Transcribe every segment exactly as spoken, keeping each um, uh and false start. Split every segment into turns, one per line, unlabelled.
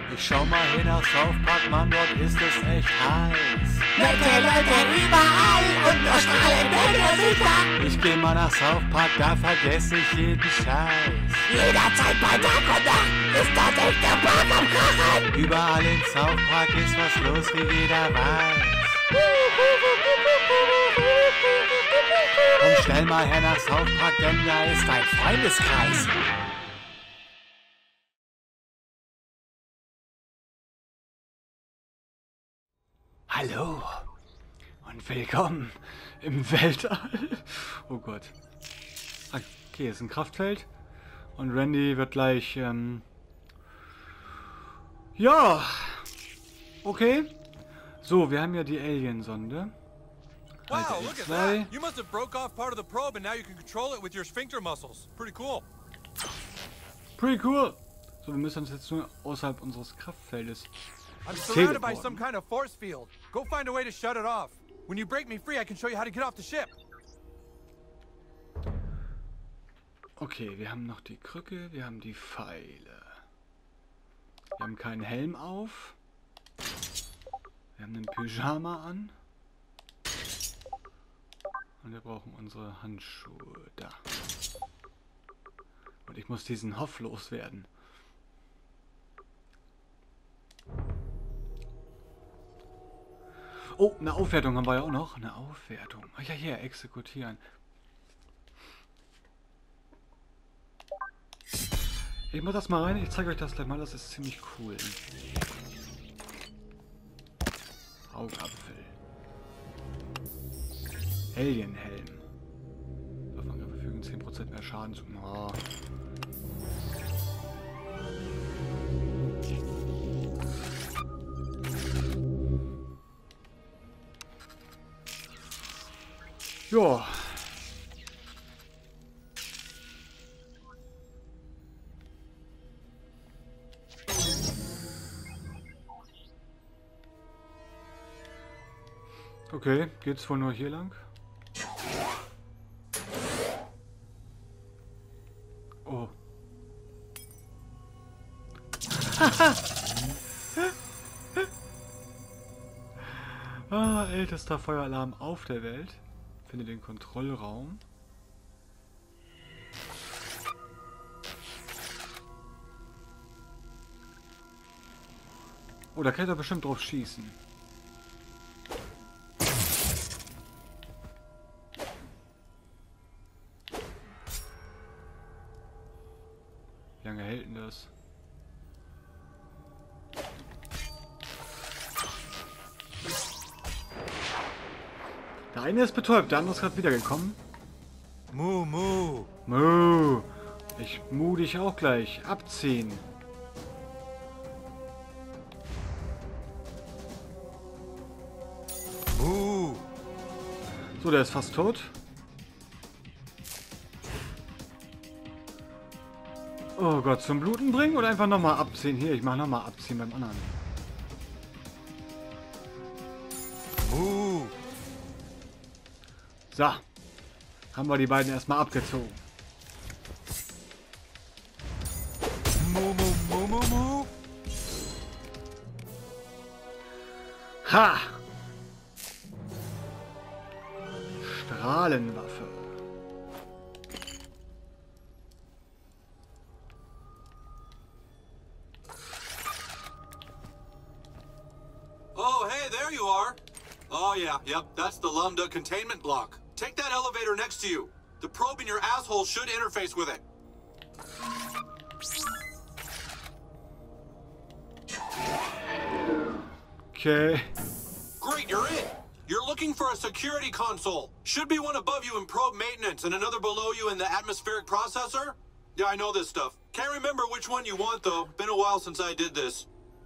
Ich schau mal hin nach South Park, Mann, dort ist es echt heiß.
Nette Leute überall und nur strahlende Gesichter.
Ich geh mal nach South Park, da vergesse ich jeden Scheiß.
Jederzeit bei Tag und Nacht ist dort echt der Park am Krachen.
Überall in South Park ist was los, wie jeder weiß. Komm schnell mal her nach South Park, denn da ist ein Freundeskreis. Hallo und willkommen im Weltall. Oh Gott. Okay, ist ein Kraftfeld. Und Randy wird gleich, ähm... ja! Okay. So, wir haben ja die Alien-Sonde.
Wow, look at that! You must have broke off part of the probe and now you can control it with your sphincter muscles. Pretty cool.
Pretty cool. So, wir müssen uns jetzt nur außerhalb unseres Kraftfeldes
I'm surrounded by some kind of force field. Go find a way to shut it off. When you break me free, I can show you how to get off the ship.
Okay, wir haben noch die Krücke, wir haben die Pfeile. Wir haben keinen Helm auf. Wir haben einen Pyjama an. Und wir brauchen unsere Handschuhe. Da. Und ich muss diesen Hoff loswerden. Oh, eine Aufwertung haben wir ja auch noch. Eine Aufwertung. Ach ja, hier, exekutieren. Ich mach das mal rein. Ich zeige euch das gleich mal. Das ist ziemlich cool. Augapfel. Alienhelm. Waffenangriffe fügen zehn Prozent mehr Schaden zu. Oh. Ja. Okay, geht's wohl nur hier lang? Oh. Ah, ältester Feueralarm auf der Welt. Finde den Kontrollraum. Oh, da kann ich doch bestimmt drauf schießen. Wie lange hält denn das? Der eine ist betäubt, der andere ist gerade wiedergekommen.
Mu, mu.
Mu. Ich mu dich auch gleich. Abziehen.
Mu.
So, der ist fast tot. Oh Gott, zum Bluten bringen oder einfach nochmal abziehen? Hier, ich mache nochmal abziehen beim anderen.
Mu.
So. Haben wir die beiden erstmal abgezogen.
Mu, mu, mu, mu, mu.
Ha! Strahlenwaffe.
Oh, hey, there you are. Oh, yeah, yep, that's the Lambda containment block. Take that elevator next to you. The probe in your asshole should interface with it.
Okay.
Great, you're in. You're looking for a security console. Should be one above you in probe maintenance and another below you in the atmospheric processor. Yeah, I know this stuff. Can't remember which one you want, though. Been a while since I did this.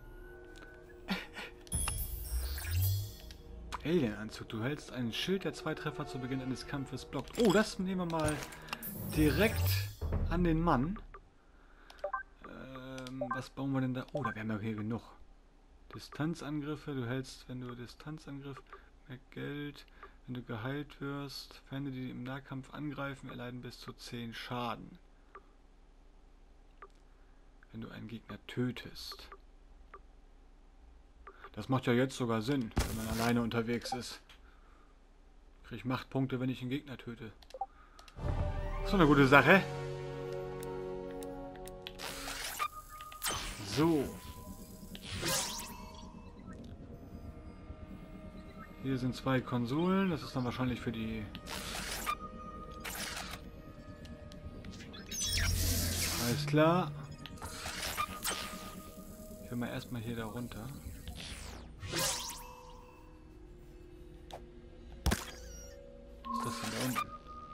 Alienanzug. Du hältst einen Schild, der zwei Treffer zu Beginn eines Kampfes blockt. Oh, das nehmen wir mal direkt an den Mann. Ähm, was bauen wir denn da? Oh, da wären wir hier genug. Distanzangriffe. Du hältst, wenn du Distanzangriff, mehr Geld. Wenn du geheilt wirst, Feinde, die im Nahkampf angreifen, erleiden bis zu zehn Schaden. Wenn du einen Gegner tötest. Das macht ja jetzt sogar Sinn, wenn man alleine unterwegs ist. Krieg ich Machtpunkte, wenn ich einen Gegner töte. Das ist eine gute Sache. So. Hier sind zwei Konsolen. Das ist dann wahrscheinlich für die... Alles klar. Ich will mal erstmal hier da runter. Was ist das denn da unten?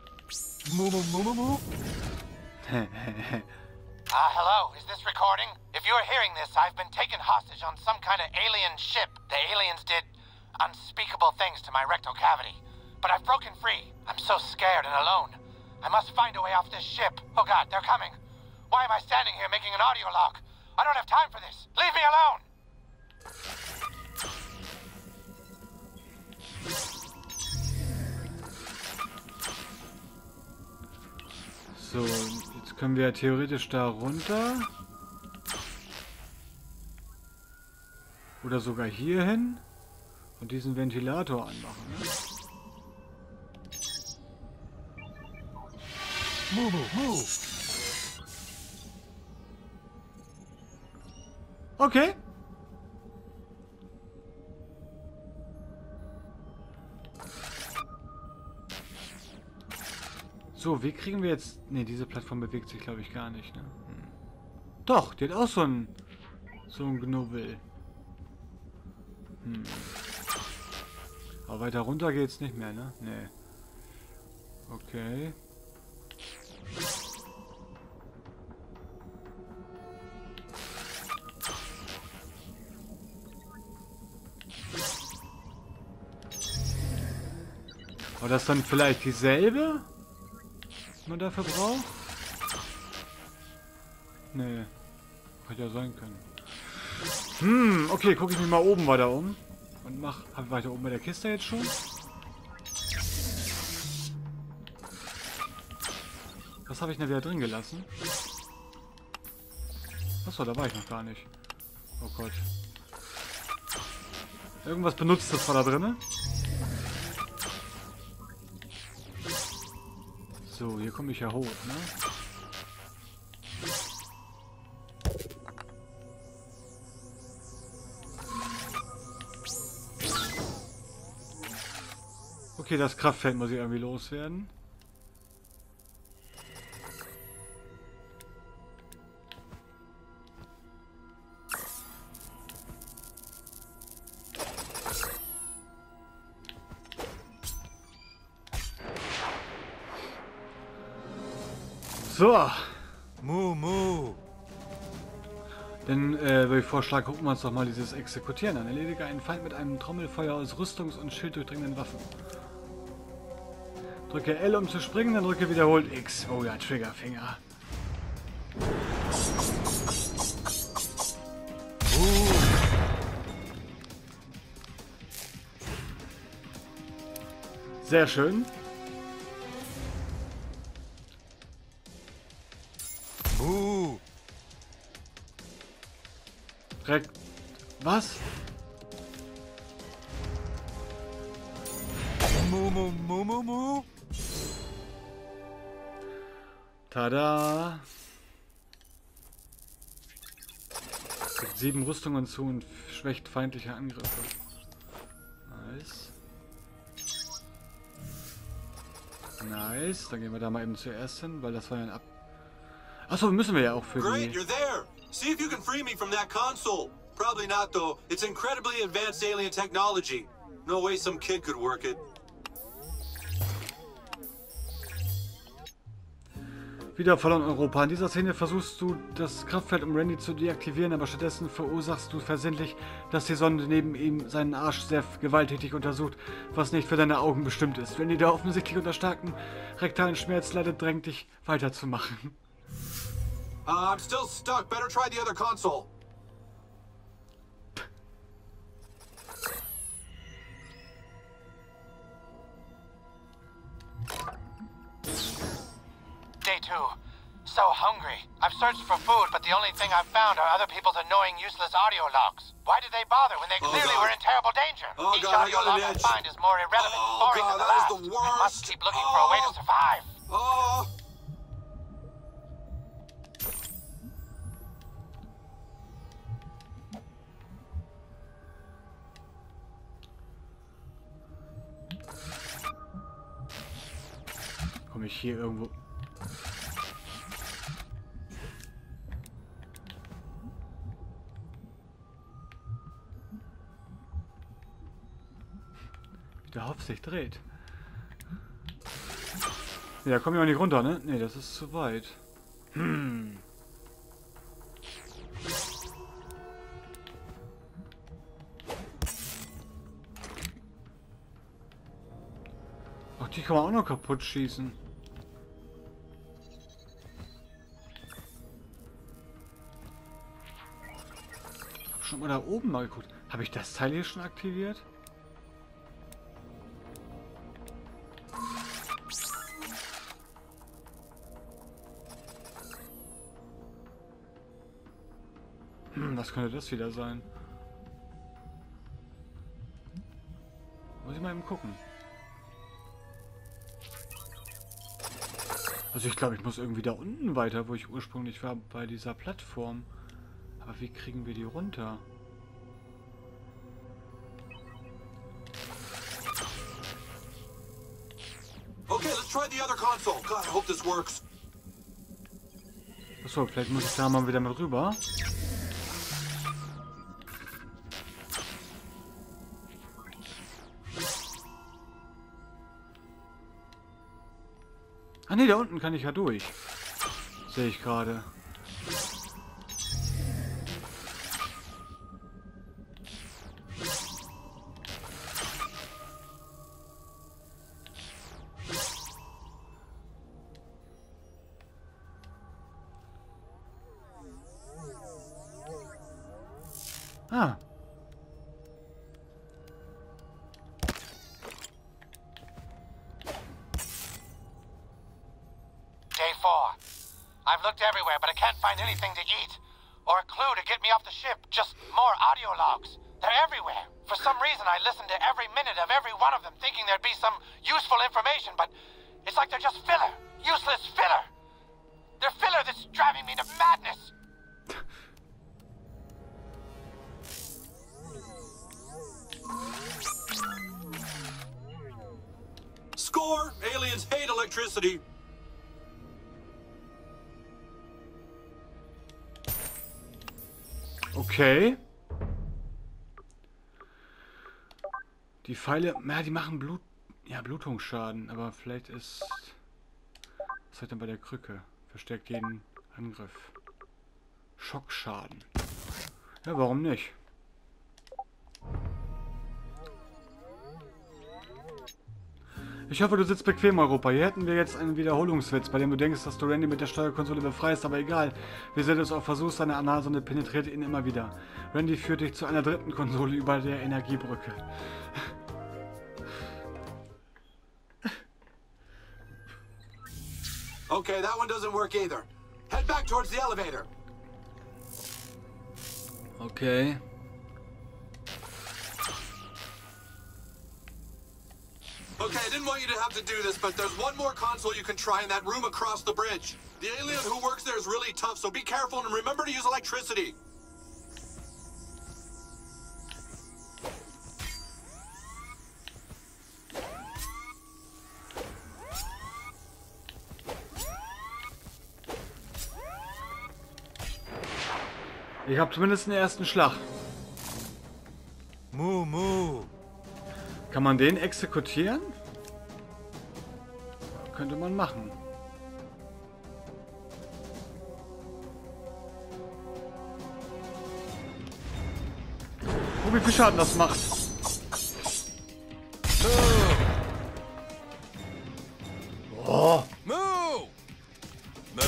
Ah, hello, is this recording? If you're hearing this, I've been taken hostage on some kind of alien ship. The aliens did unspeakable things to my rectal cavity. But I've broken free. I'm so scared and alone. I must find a way off this ship. Oh god, they're coming. Why am I standing here making an audio log? I don't have time for this. Leave me alone!
So, jetzt können wir theoretisch da runter. Oder sogar hier hin. Und diesen Ventilator anmachen. Ne?
Move, move.
Okay. So, wie kriegen wir jetzt... Ne, diese Plattform bewegt sich, glaube ich, gar nicht, ne? Hm. Doch, die hat auch so ein... So ein Knubbel. Hm. Aber weiter runter geht's nicht mehr, ne? Ne. Okay. Aber das dann vielleicht dieselbe? Man dafür braucht? Nee. Hätte ja sein können. Hm, okay, gucke ich mich mal oben weiter um. Und mach. Hab ich weiter oben bei der Kiste jetzt schon? Was habe ich denn wieder drin gelassen? Achso, da war ich noch gar nicht. Oh Gott. Irgendwas benutzt das war da drin. So, hier komme ich ja hoch, ne? Okay, das Kraftfeld muss ich irgendwie loswerden. So.
Moo, moo.
Dann äh, würde ich vorschlagen, gucken wir uns doch mal dieses Exekutieren an. Erledige einen Feind mit einem Trommelfeuer aus Rüstungs- und schilddurchdringenden Waffen. Drücke L, um zu springen, dann drücke wiederholt X. Oh ja, Triggerfinger.
Ooh.
Sehr schön.
Moo.
Direkt. Was?
Moo, moo, moo, moo, moo.
Tada. Gibt sieben Rüstungen zu und schwächt feindliche Angriffe. Nice. Nice. Dann gehen wir da mal eben zuerst hin, weil das war ja ein Ab... Achso, müssen wir ja auch für
Great,
die...
you're there. See if you can free me from that console. Probably not, though. It's incredibly advanced alien technology. No way some kid could work it.
Wieder verloren Europa. In dieser Szene versuchst du das Kraftfeld, um Randy zu deaktivieren, aber stattdessen verursachst du versehentlich, dass die Sonde neben ihm seinen Arsch sehr gewalttätig untersucht, was nicht für deine Augen bestimmt ist. Randy, der offensichtlich unter starkem rektalen Schmerz leidet, drängt dich weiterzumachen.
Uh, I'm still stuck. Better try the other console.
Day two. So hungry. I've searched searched for food, but the only thing I've found are other people's annoying, useless audio logs. Why did they bother when they
Oh,
clearly
God.
were in terrible danger?
Oh,
Each
God, I
audio
got an
log I
itch.
find is more irrelevant and
Oh,
boring
God,
than the
that is
last.
the
I must
worst.
keep looking for a way to
Oh.
survive.
Oh!
Komme ich hier irgendwo... Wie der Hopf sich dreht. Ja, komm ich auch nicht runter, ne? Ne, das ist zu weit. Hm. Ach, die kann man auch noch kaputt schießen. Hab schon mal da oben mal geguckt. Habe ich das Teil hier schon aktiviert? Hm, was könnte das wieder sein? Muss ich mal eben gucken. Also ich glaube, ich muss irgendwie da unten weiter, wo ich ursprünglich war, bei dieser Plattform. Aber wie kriegen wir die runter?
Okay, let's try the other console. God, I hope this works.
Achso, vielleicht muss ich da mal wieder mit rüber. Ah ne, da unten kann ich ja durch. Sehe ich gerade. Ah.
Day four. I've looked everywhere, but I can't find anything to eat. Or a clue to get me off the ship. Just more audio logs. They're everywhere. For some reason, I listened to every minute of every one of them, thinking there'd be some useful information, but it's like they're just filler. Useless filler. They're filler that's driving me to madness.
Score! Aliens hate electricity.
Okay. Die Pfeile, ja, die machen Blut, ja, Blutungsschaden, aber vielleicht ist... Was hat denn bei der Krücke? Verstärkt jeden Angriff. Schockschaden. Ja, warum nicht? Ich hoffe, du sitzt bequem, Europa. Hier hätten wir jetzt einen Wiederholungswitz, bei dem du denkst, dass du Randy mit der Steuerkonsole befreist, aber egal. Wie sehr du es auch versuchst, seine Analsonde penetriert ihn immer wieder. Randy führt dich zu einer dritten Konsole über der Energiebrücke.
Okay, that one doesn't work either. Head back towards the elevator.
Okay.
Okay, I didn't want you to have to do this, but there's one more console you can try in that room across the bridge. The alien who works there is really tough, so be careful and remember to use electricity.
Ich habe zumindest den ersten Schlag.
Moo moo.
Kann man den exekutieren? Könnte man machen. Oh, wie viel Schaden das macht. Oh.
Moo! Moo!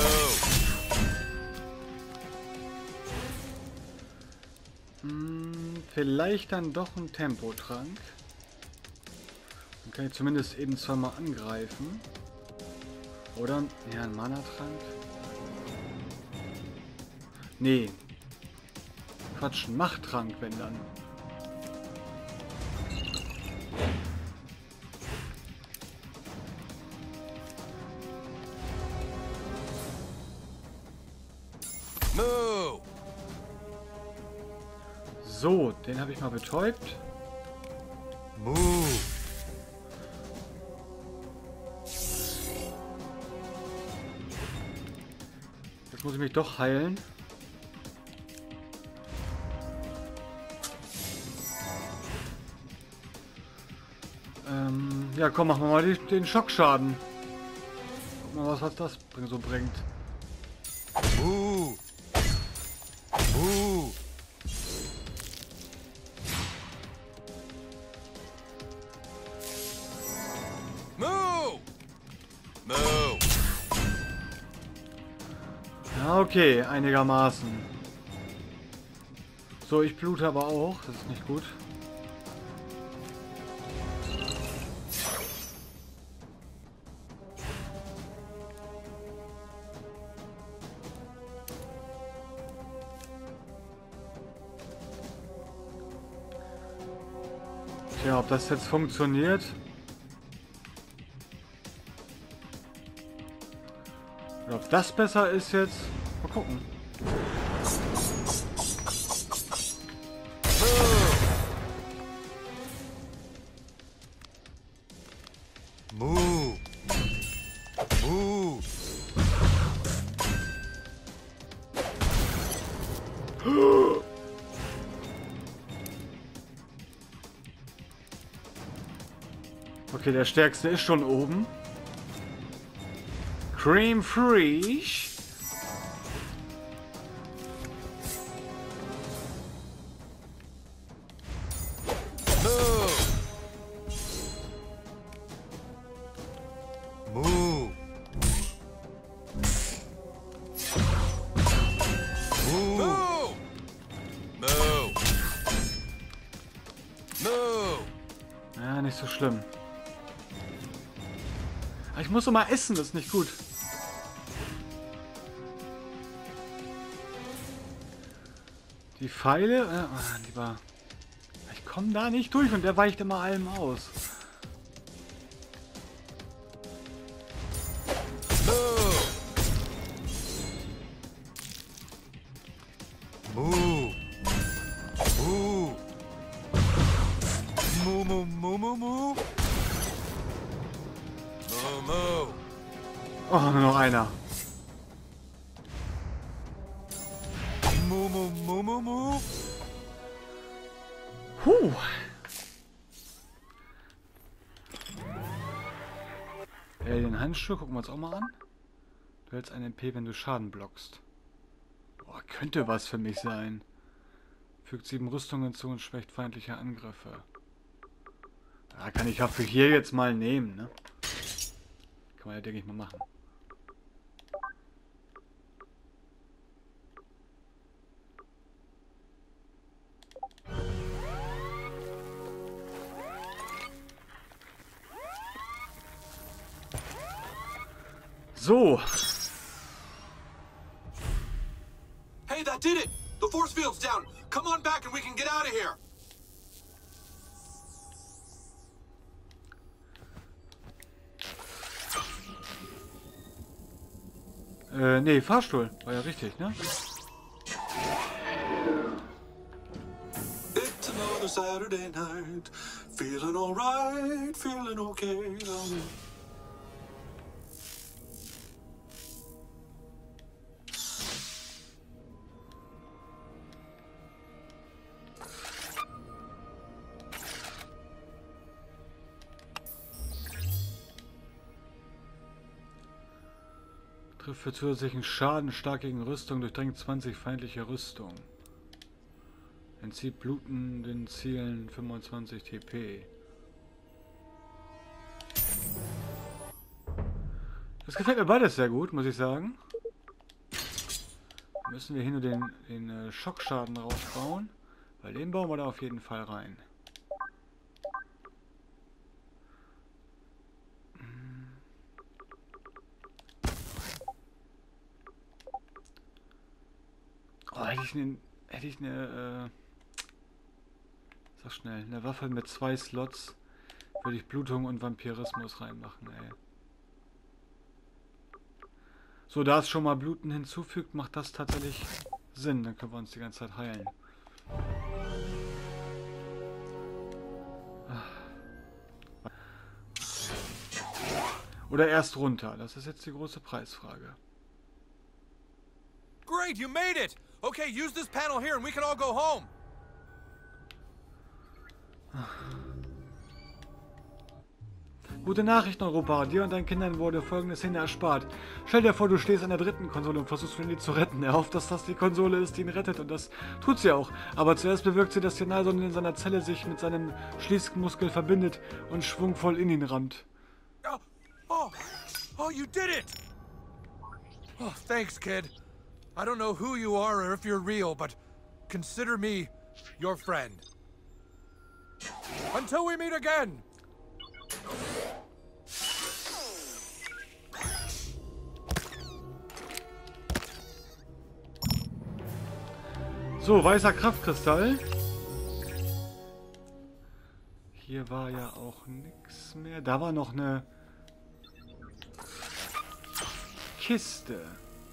Hm, vielleicht dann doch ein Tempotrank. Dann kann ich zumindest eben zweimal angreifen. Oder ja, ein Mana-Trank. Nee. Quatsch, ein Machttrank, wenn dann.
Move!
So, den habe ich mal betäubt.
Move!
Jetzt muss ich mich doch heilen. Ähm, ja, komm, machen wir mal die, den Schockschaden. Guck mal, was, was das so bringt.
Move! Move! Move! Move!
Ja, okay, einigermaßen. So, ich blute aber auch. Das ist nicht gut. Tja, ob das jetzt funktioniert? Oder ob das besser ist jetzt? Mal gucken.
Move! Move!
Okay, der stärkste ist schon oben. Cream Free.
Move! Move! Move! Move!
Ja, nicht so schlimm. Aber ich muss doch mal essen, das ist nicht gut. Die Pfeile, äh, oh, lieber. Ich komme da nicht durch und der weicht immer allem aus.
Move! Move! Move, move, move, move, move! Move, move!
Oh, nur noch einer.
Move, move, move, move, move!
Huh. Alien Handschuhe, gucken wir uns auch mal an. Du hältst einen M P, wenn du Schaden blockst. Boah, könnte was für mich sein. Fügt sieben Rüstungen zu und schwächt feindliche Angriffe. Da kann ich ja für hier jetzt mal nehmen, ne? Kann man ja, denke ich, mal machen. So.
Hey, that did it! The force field's down! Come on back and we can get out of here!
Äh, nee, Fahrstuhl. War ja richtig, ne?
It's another Saturday night. Feeling alright, feeling okay.
Trifft für zusätzlichen Schaden stark gegen Rüstung, durchdringt zwanzig feindliche Rüstung. Entzieht blutenden Zielen fünfundzwanzig T P. Das gefällt mir beides sehr gut, muss ich sagen. Müssen wir hier nur den, den äh, Schockschaden rausbauen, weil den bauen wir da auf jeden Fall rein. Oh, hätte ich eine... Hätte ich eine... Äh, sag schnell. Eine Waffe mit zwei Slots. Würde ich Blutung und Vampirismus reinmachen, ey. So, da es schon mal Bluten hinzufügt, macht das tatsächlich Sinn. Dann können wir uns die ganze Zeit heilen. Oder erst runter. Das ist jetzt die große Preisfrage.
Great, you made it! Okay, use this panel here and we can all go home.
Gute Nachrichten, Europa. Dir und deinen Kindern wurde folgende Szene erspart. Stell dir vor, du stehst an der dritten Konsole und versuchst Randy zu retten. Er hofft, dass das die Konsole ist, die ihn rettet. Und das tut sie auch. Aber zuerst bewirkt sie, dass die Signalsonde in seiner Zelle sich mit seinem Schließmuskel verbindet und schwungvoll in ihn rammt.
Oh, oh, oh, you did it! Oh, thanks, kid. I don't know who you are or if you're real, but consider me your friend. Until we meet again!
So, weißer Kraftkristall. Hier war ja auch nichts mehr. Da war noch eine Kiste.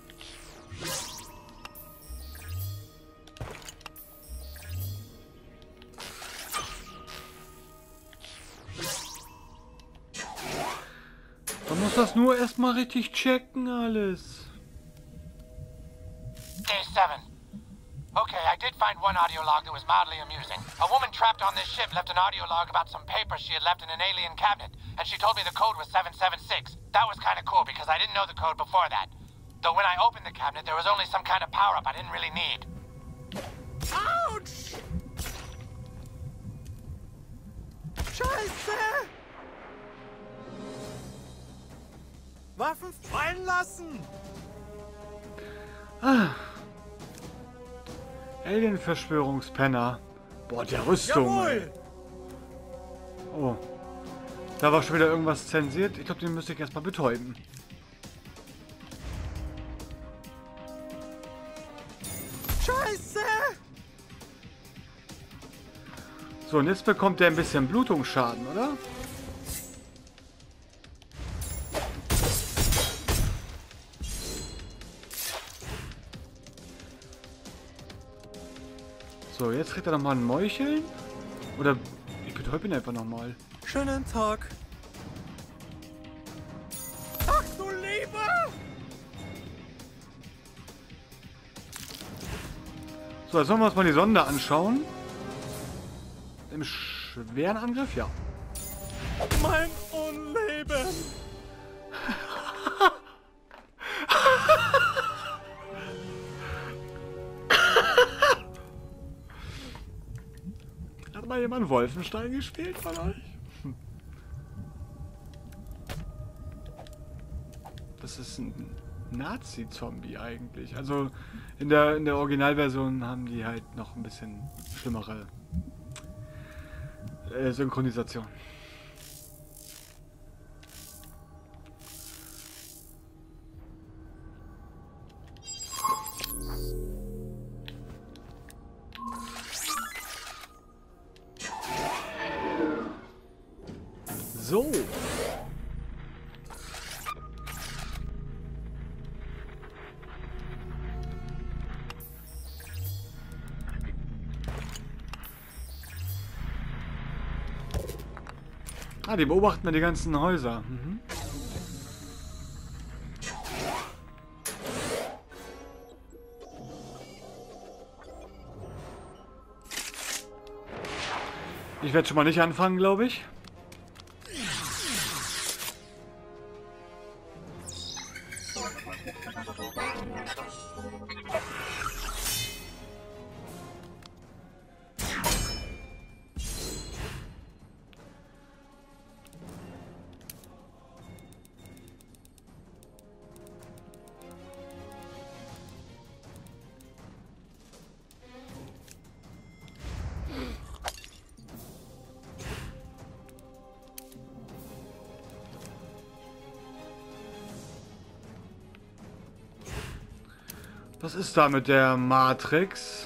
Man muss das nur erstmal richtig checken, alles.
Day seven. Okay, I did find one audio log that was mildly amusing. A woman trapped on this ship left an audio log about some papers she had left in an alien cabinet, and she told me the code was seven seven six. That was kind of cool because I didn't know the code before that. Though when I opened the cabinet, there was only some kind of power-up I didn't really need.
Ouch! Scheiße! Waffen fallen lassen!
Ah. Alien-Verschwörungspenner. Boah, der Rüstung.
Jawohl!
Oh. Da war schon wieder irgendwas zensiert. Ich glaube, den müsste ich erstmal betäuben.
Scheiße!
So, und jetzt bekommt er ein bisschen Blutungsschaden, oder? So, jetzt kriegt er nochmal ein Meucheln. Oder ich betäube ihn einfach nochmal.
Schönen Tag. Ach du Liebe!
So, jetzt wollen wir uns mal die Sonde anschauen. Im schweren Angriff, ja.
Mein Unleben!
Hat mal jemand Wolfenstein gespielt von euch? Hm. Das ist ein Nazi-Zombie eigentlich. Also in der, in der Originalversion haben die halt noch ein bisschen schlimmere äh, Synchronisation. So. Ah, die beobachten wir die ganzen Häuser. Mhm. Ich werde schon mal nicht anfangen, glaube ich. Was ist da mit der Matrix?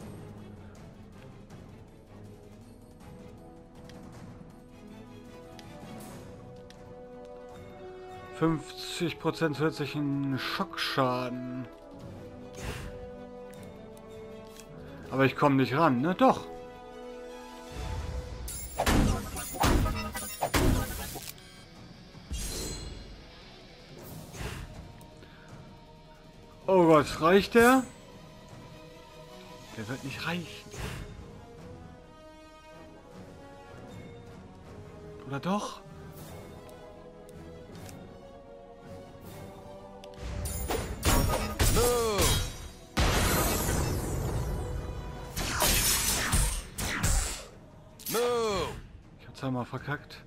fünfzig Prozent zusätzlichen Schockschaden. Aber ich komme nicht ran, ne? Doch. Oh Gott, reicht der? Der wird nicht reichen. Oder doch? Ich hab's einmal verkackt.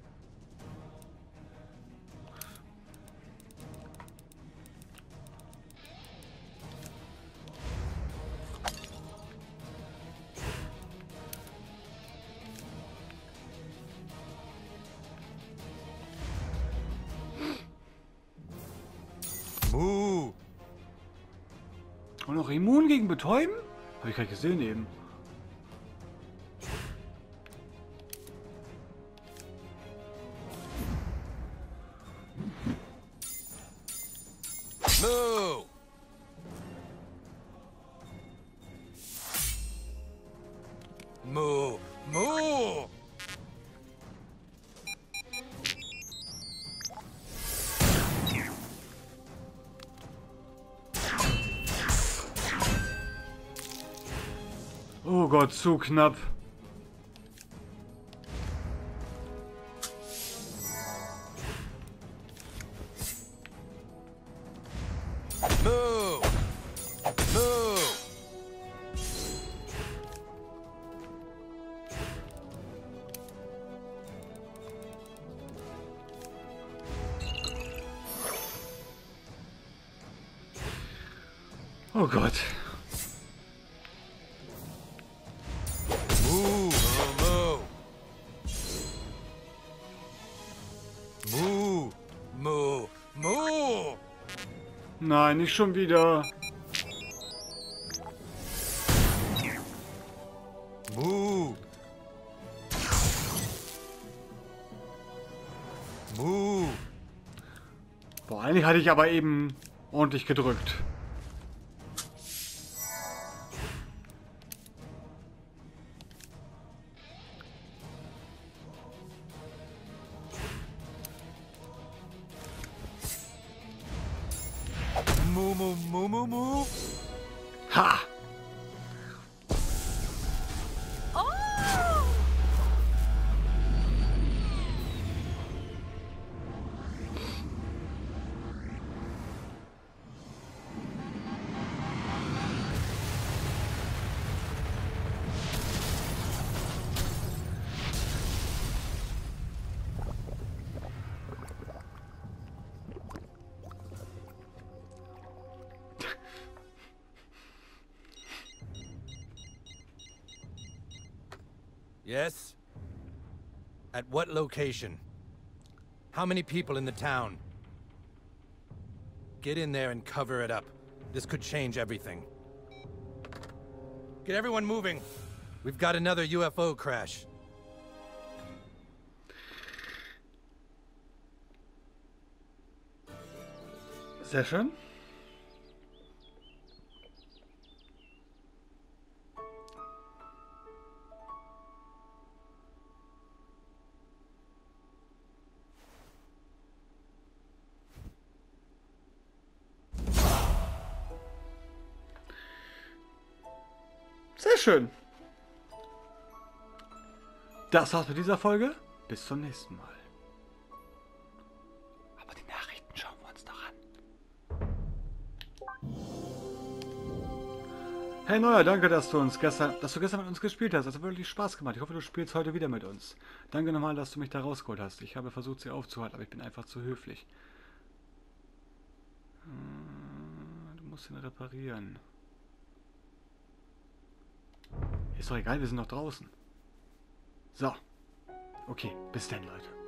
Moo.
Und noch immun gegen Betäuben? Habe ich gerade gesehen eben.
Moo. Moo. Moo.
Oh Gott, zu knapp.
Moo. Moo.
Oh Gott.
Moo. Moo. Moo. Moo. Moo.
Nein, nicht schon wieder.
Moo. Moo.
Boah, eigentlich hatte ich aber eben ordentlich gedrückt.
Moo. Moo. Moo. Moo. Moo.
Ha!
Yes? At what location? How many people in the town? Get in there and cover it up. This could change everything. Get everyone moving. We've got another U F O crash.
Sehr schön. Sehr schön. Das war's mit dieser Folge. Bis zum nächsten Mal. Aber die Nachrichten schauen wir uns noch an. Hey Neuer, danke, dass du uns gestern, dass du gestern mit uns gespielt hast. Es hat wirklich Spaß gemacht. Ich hoffe, du spielst heute wieder mit uns. Danke nochmal, dass du mich da rausgeholt hast. Ich habe versucht, sie aufzuhalten, aber ich bin einfach zu höflich. Du musst ihn reparieren. Ist doch egal, wir sind noch draußen. So. Okay, bis dann, Leute.